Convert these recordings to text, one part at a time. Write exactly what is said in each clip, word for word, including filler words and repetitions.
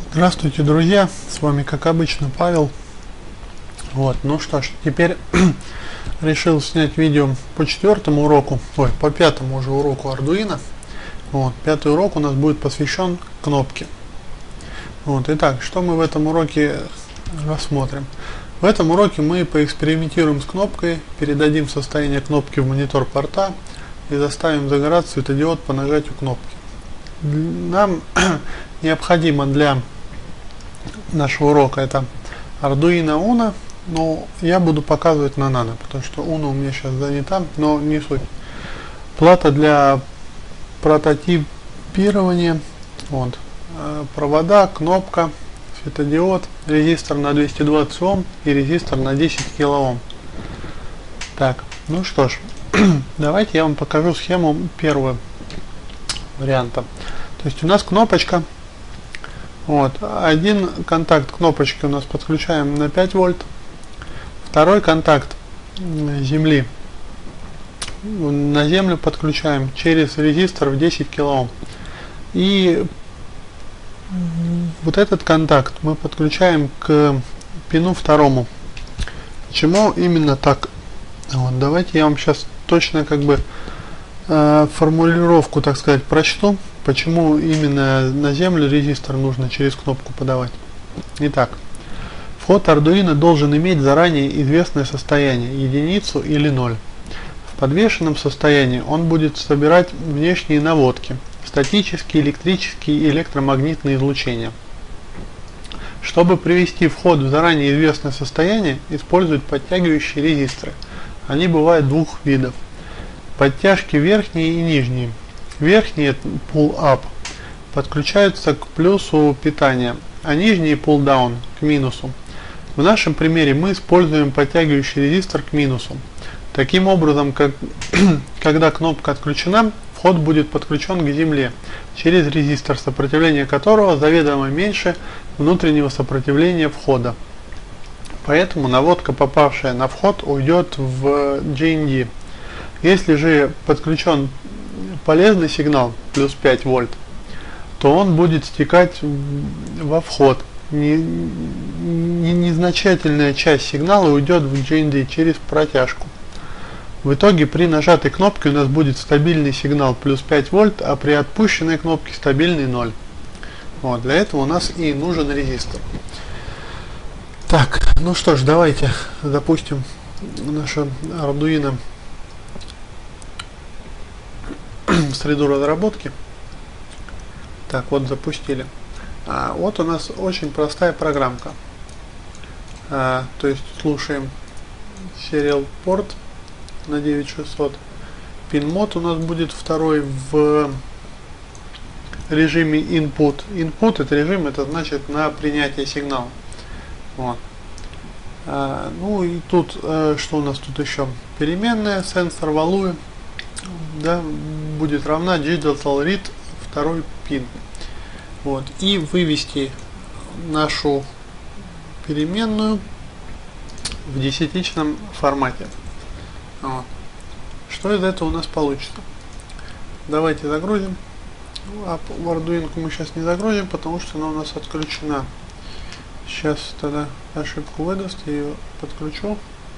Здравствуйте, друзья! С вами, как обычно, Павел. Вот, ну что ж, теперь решил снять видео по четвертому уроку, ой, по пятому уже уроку Arduino. Вот, пятый урок у нас будет посвящен кнопке. Вот, итак, что мы в этом уроке рассмотрим? В этом уроке мы поэкспериментируем с кнопкой, передадим состояние кнопки в монитор порта и заставим загораться светодиод по нажатию кнопки. Нам необходимо для нашего урока это Arduino Uno, но я буду показывать на Nano, потому что Uno у меня сейчас занята, но не суть. Плата для прототипирования, вот, провода, кнопка, светодиод, резистор на двести двадцать Ом и резистор на десять килоом. Так, ну что ж, давайте я вам покажу схему первого варианта. То есть у нас кнопочка. Вот, один контакт кнопочки у нас подключаем на пять вольт, второй контакт земли на землю подключаем через резистор в десять килоом. И вот этот контакт мы подключаем к пину второму. Почему именно так? Вот, давайте я вам сейчас точно как бы э, формулировку, так сказать, прочту. Почему именно на землю резистор нужно через кнопку подавать. Итак, вход Arduino должен иметь заранее известное состояние, единицу или ноль. В подвешенном состоянии он будет собирать внешние наводки, статические, электрические и электромагнитные излучения. Чтобы привести вход в заранее известное состояние, используют подтягивающие резисторы. Они бывают двух видов. Подтяжки верхние и нижние. Верхние pull-up подключаются к плюсу питания, а нижние pull-down к минусу. В нашем примере мы используем подтягивающий резистор к минусу. Таким образом, как, когда кнопка отключена, вход будет подключен к земле через резистор, сопротивление которого заведомо меньше внутреннего сопротивления входа. Поэтому наводка, попавшая на вход, уйдет в джи эн ди. Если же подключен полезный сигнал плюс пять вольт, то он будет стекать во вход. Незначительная часть сигнала уйдет в джи эн ди через протяжку. В итоге при нажатой кнопке у нас будет стабильный сигнал плюс пять вольт, а при отпущенной кнопке стабильный ноль. Вот, для этого у нас и нужен резистор. Так, ну что ж, давайте запустим наше Arduino в среду разработки. Так, вот запустили. А, вот у нас очень простая программка. А, то есть слушаем serial порт на девять шестьсот. Pin мод у нас будет второй в режиме input. Input это режим, это значит на принятие сигнала. Вот. А, ну и тут а, что у нас тут еще? Переменная сенсор value, да, будет равна digital read второй пин. Вот, и вывести нашу переменную в десятичном формате. Вот. Что из этого у нас получится? Давайте загрузим. А в Arduino мы сейчас не загрузим, потому что она у нас отключена. Сейчас тогда ошибку выдаст, я ее подключу.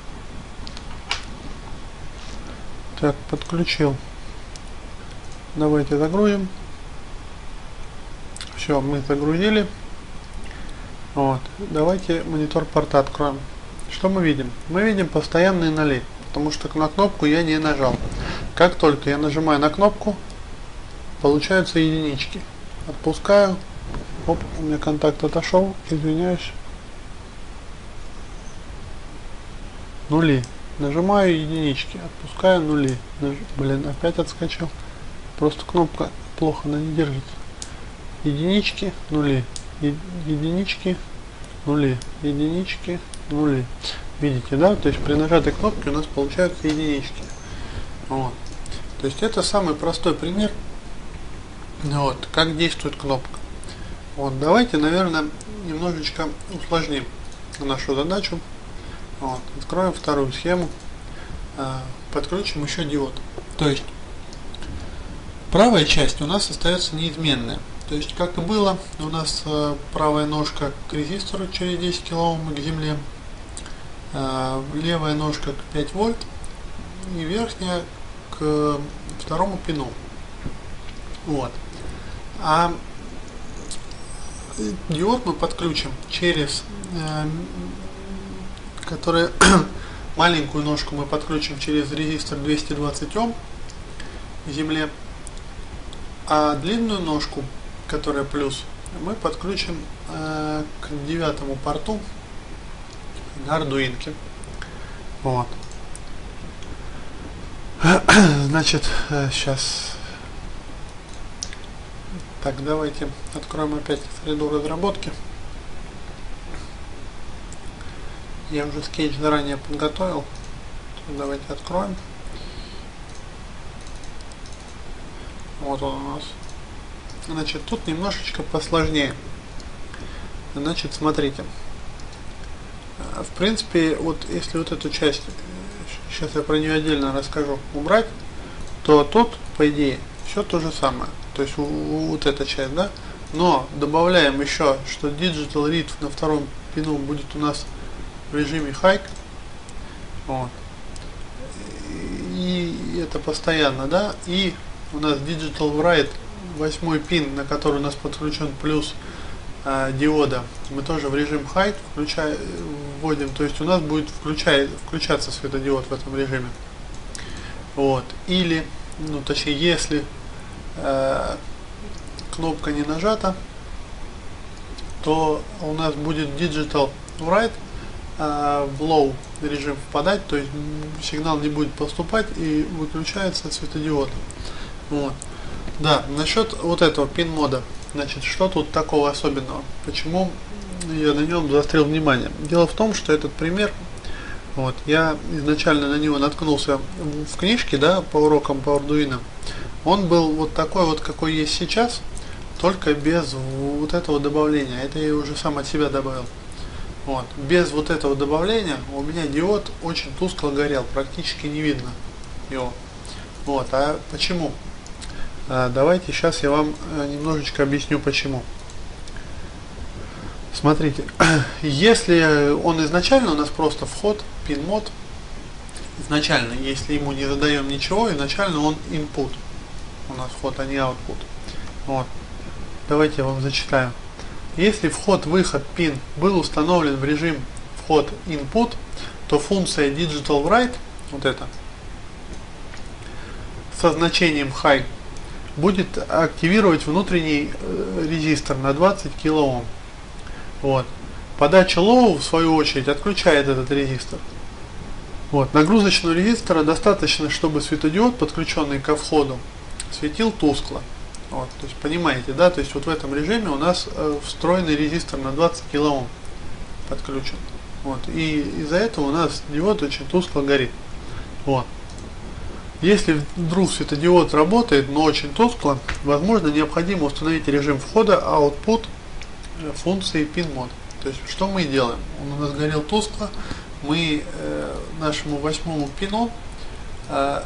Так, подключил. Давайте загрузим. Все, мы загрузили. Вот. Давайте монитор порта откроем. Что мы видим? Мы видим постоянные ноли, потому что на кнопку я не нажал. Как только я нажимаю на кнопку, получаются единички. Отпускаю. Оп, у меня контакт отошел. Извиняюсь. Нули. Нажимаю единички. Отпускаю нули. Наж... Блин, опять отскочил. Просто кнопка плохо, она не держится. Единички, нули. Е единички, нули. Единички, нули. Видите, да? То есть при нажатой кнопке у нас получаются единички. Вот. То есть это самый простой пример. Вот, как действует кнопка. Вот, давайте, наверное, немножечко усложним нашу задачу. Вот, откроем вторую схему. Подключим еще диод. То есть правая часть у нас остается неизменная. То есть, как и было, у нас э, правая ножка к резистору через десять килоом к земле, э, левая ножка к пять вольт и верхняя к второму пину. Вот. А диод мы подключим через, э, который маленькую ножку мы подключим через резистор двести двадцать ом к земле, а длинную ножку, которая плюс, мы подключим э, к девятому порту к ардуинке. Вот. Значит, сейчас. Так, давайте откроем опять среду разработки. Я уже скетч заранее подготовил. Давайте откроем. Вот он у нас. Значит, тут немножечко посложнее. Значит, смотрите. В принципе, вот если вот эту часть, сейчас я про нее отдельно расскажу, убрать, то тут, по идее, все то же самое. То есть вот эта часть, да? Но добавляем еще, что Digital Read на втором пину будет у нас в режиме High. Вот. И это постоянно, да? И у нас Digital Write, восьмой пин, на который у нас подключен плюс э, диода, мы тоже в режим High включаем, вводим. То есть у нас будет включай, включаться светодиод в этом режиме. Вот. Или, ну точнее, если э, кнопка не нажата, то у нас будет Digital Write э, в low режим впадать, то есть сигнал не будет поступать и выключается светодиод. Вот. Да, насчет вот этого пин мода, значит, что тут такого особенного? Почему я на нем заострил внимание? Дело в том, что этот пример, вот, я изначально на него наткнулся в книжке, да, по урокам по Arduino. Он был вот такой вот, какой есть сейчас, только без вот этого добавления. Это я уже сам от себя добавил. Вот. Без вот этого добавления у меня диод очень тускло горел, практически не видно его. Вот. А почему? А, давайте сейчас я вам немножечко объясню почему. Смотрите, если он изначально у нас просто вход, пин мод, изначально, если ему не задаем ничего, изначально он input. У нас вход, а не output. Вот. Давайте я вам зачитаю. Если вход-выход пин был установлен в режим вход input, то функция Digital Write, вот это, со значением High, будет активировать внутренний э, резистор на двадцать килоом. Вот. Подача Low, в свою очередь, отключает этот резистор. Вот. Нагрузочного резистора достаточно, чтобы светодиод, подключенный ко входу, светил тускло. Вот. То есть, понимаете, да? То есть вот в этом режиме у нас э, встроенный резистор на двадцать килоом подключен. Вот. И из-за этого у нас диод очень тускло горит. Вот. Если вдруг светодиод работает, но очень тускло, возможно, необходимо установить режим входа output функции PinMod. То есть, что мы делаем? Он у нас горел тускло, мы э, нашему восьмому пину э,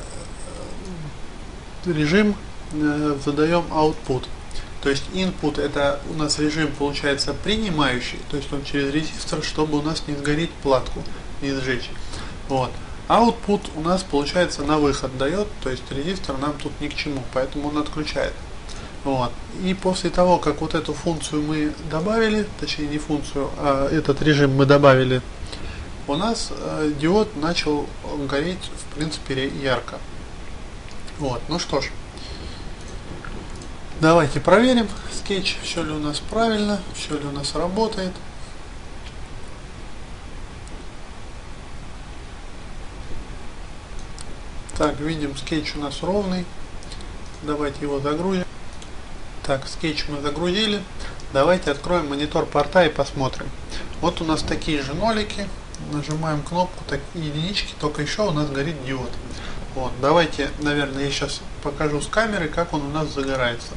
режим э, задаем output. То есть, input это у нас режим получается принимающий, то есть он через резистор, чтобы у нас не сгореть платку, не сжечь. Вот. Output у нас получается на выход дает, то есть резистор нам тут ни к чему, поэтому он отключает. Вот. И после того, как вот эту функцию мы добавили, точнее не функцию, а этот режим мы добавили, у нас э, диод начал гореть в принципе ярко. Вот. Ну что ж, давайте проверим скетч, все ли у нас правильно, все ли у нас работает. Так, видим, скетч у нас ровный. Давайте его загрузим. Так, скетч мы загрузили. Давайте откроем монитор порта и посмотрим. Вот у нас такие же нолики. Нажимаем кнопку, так, единички, только еще у нас горит диод. Вот, давайте, наверное, я сейчас покажу с камеры, как он у нас загорается.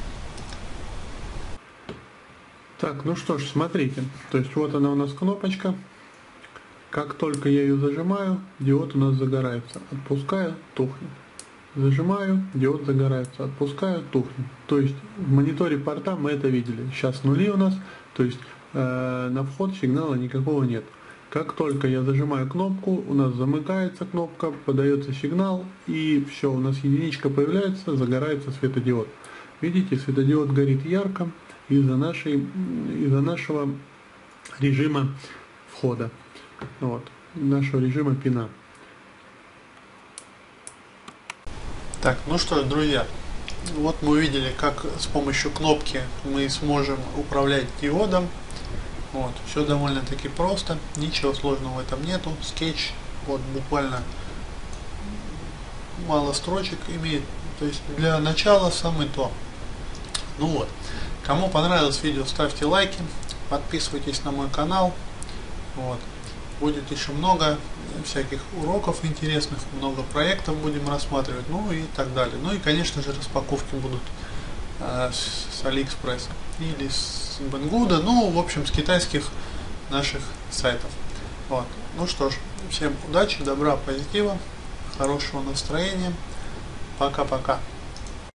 Так, ну что ж, смотрите. То есть вот она у нас кнопочка. Как только я ее зажимаю, диод у нас загорается. Отпускаю, тухнет. Зажимаю, диод загорается, отпускаю, тухнет. То есть в мониторе порта мы это видели. Сейчас нули у нас, то есть э, на вход сигнала никакого нет. Как только я зажимаю кнопку, у нас замыкается кнопка, подается сигнал, и все, у нас единичка появляется, загорается светодиод. Видите, светодиод горит ярко из-за нашей, из-за нашего режима входа, вот, нашего режима пина. Так, ну что ж, друзья, вот мы увидели, как с помощью кнопки мы сможем управлять диодом. Вот, все довольно-таки просто, ничего сложного в этом нету. Скетч, вот буквально мало строчек имеет, то есть для начала самое то. Ну вот, кому понравилось видео, ставьте лайки, подписывайтесь на мой канал. Вот, будет еще много всяких уроков интересных, много проектов будем рассматривать, ну и так далее. Ну и, конечно же, распаковки будут э, с, с Алиэкспресса или с Бенгуда, ну, в общем, с китайских наших сайтов. Вот. Ну что ж, всем удачи, добра, позитива, хорошего настроения. Пока-пока.